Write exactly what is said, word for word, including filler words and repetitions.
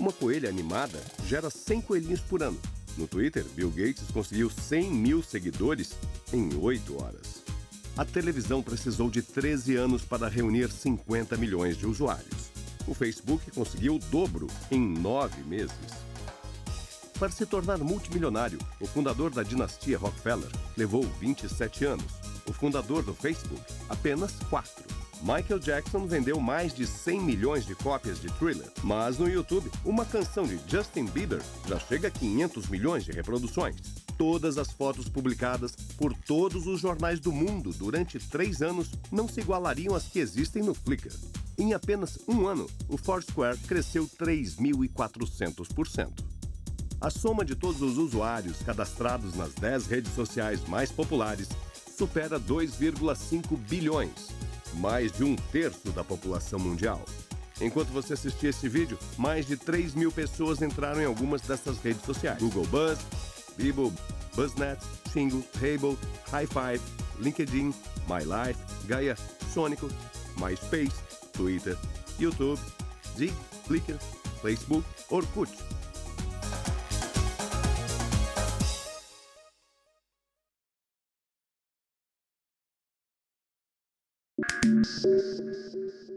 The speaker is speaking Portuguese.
Uma coelha animada gera cem coelhinhos por ano. No Twitter, Bill Gates conseguiu cem mil seguidores em oito horas. A televisão precisou de treze anos para reunir cinquenta milhões de usuários. O Facebook conseguiu o dobro em nove meses. Para se tornar multimilionário, o fundador da dinastia Rockefeller levou vinte e sete anos. O fundador do Facebook, apenas quatro. Michael Jackson vendeu mais de cem milhões de cópias de Thriller. Mas no YouTube, uma canção de Justin Bieber já chega a quinhentos milhões de reproduções. Todas as fotos publicadas por todos os jornais do mundo durante três anos não se igualariam às que existem no Flickr. Em apenas um ano, o Foursquare cresceu três mil e quatrocentos por cento. A soma de todos os usuários cadastrados nas dez redes sociais mais populares supera dois vírgula cinco bilhões, mais de um terço da população mundial. Enquanto você assistia esse vídeo, mais de três mil pessoas entraram em algumas dessas redes sociais. Google Buzz, Bebo, BuzzNet, Xingo, Hable, High Five, LinkedIn, MyLife, Gaia, Sonico, MySpace, Twitter, YouTube, Dig, Flickr, Facebook, Orkut. Thank you.